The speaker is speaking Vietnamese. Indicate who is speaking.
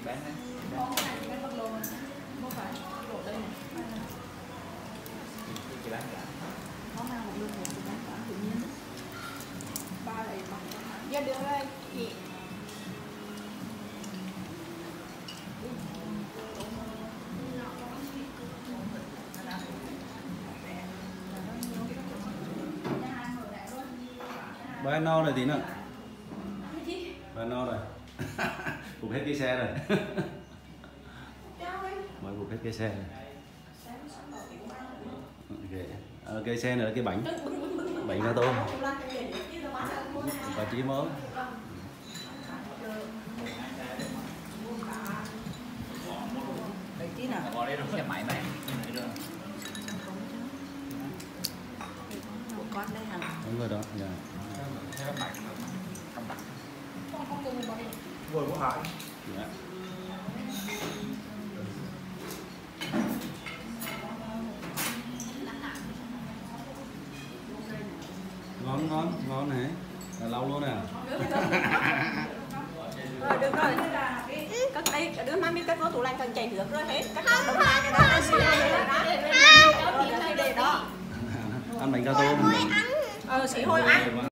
Speaker 1: bán đấy.
Speaker 2: Con này bán bạc luôn, không phải đồ đây này.
Speaker 1: Chị bán cả.
Speaker 2: Món nào một lương một thì bán cả tự nhiên. Ba này bằng giờ đưa đây chị.
Speaker 3: Bà ăn no rồi tí nữa. Bà ăn no rồi. Cục hết cái xe rồi. Mới cục hết cái xe rồi. Cái xe nữa, cái bánh. Bánh gà tôm. Và chỉ mớ.
Speaker 2: Đấy tí nào.
Speaker 1: Bỏ đây rồi xe máy bán.
Speaker 2: Của con đây hả?
Speaker 3: Đúng rồi đó. Dạ.
Speaker 1: Theo bạch không bạch.
Speaker 2: Con cùng bỏ đi.
Speaker 1: Vừa có hỏi.
Speaker 3: Dạ. Ngon này. Là lâu luôn à.
Speaker 2: Rồi được rồi. Cất đây, đứa má biết cất vô tủ lạnh cần chạy nước rồi hết. Cất đông lại cái đó, xì lại cái đó. Đó.
Speaker 3: Ăn bánh gà tôm.
Speaker 2: Xì hôi ăn.